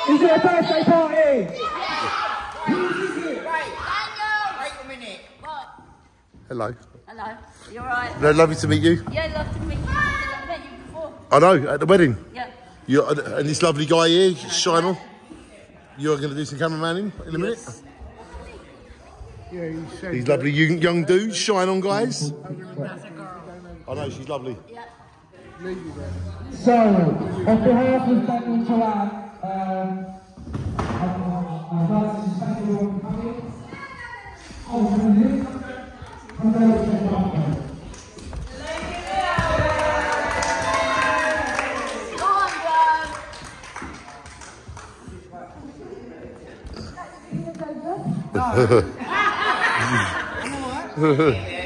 Is it a birthday party? Right. Wait a minute. What? Hello. Hello. You alright? No, lovely to meet you. Yeah, love to meet you. I've met you before. I know, at the wedding. Yeah. And this lovely guy here, Shynal. You're going to do some cameramanning in a minute? Yeah, These lovely young dudes, shine on guys. That's a girl. I know, she's lovely. Yeah. So, on behalf of Daniel Talan, I'd like to thank everyone for coming. Ultimately, I'm going to check out. Go on, John.